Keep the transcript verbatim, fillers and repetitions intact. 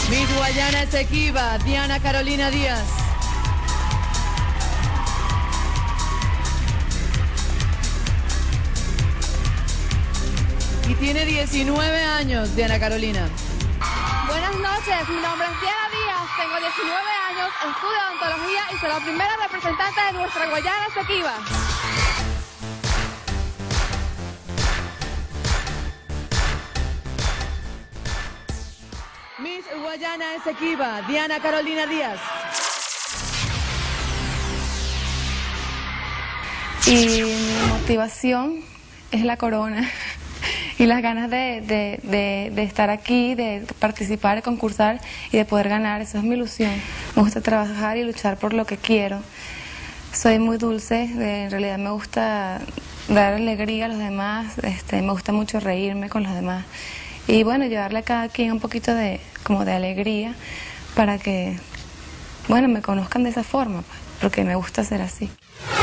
Miss Guayana Esequiba, Diana Carolina Díaz. Y tiene diecinueve años, Diana Carolina. Buenas noches, mi nombre es Diana Díaz, tengo diecinueve años, estudio odontología y soy la primera representante de nuestra Guayana Esequiba. Miss Guayana Esequiba, Diana Carolina Díaz. Y mi motivación es la corona y las ganas de, de, de, de estar aquí, de participar, de concursar y de poder ganar. Eso es mi ilusión. Me gusta trabajar y luchar por lo que quiero. Soy muy dulce, de, en realidad me gusta dar alegría a los demás, este, me gusta mucho reírme con los demás. Y bueno, llevarle a cada quien un poquito de, como de alegría para que, bueno, me conozcan de esa forma, porque me gusta ser así.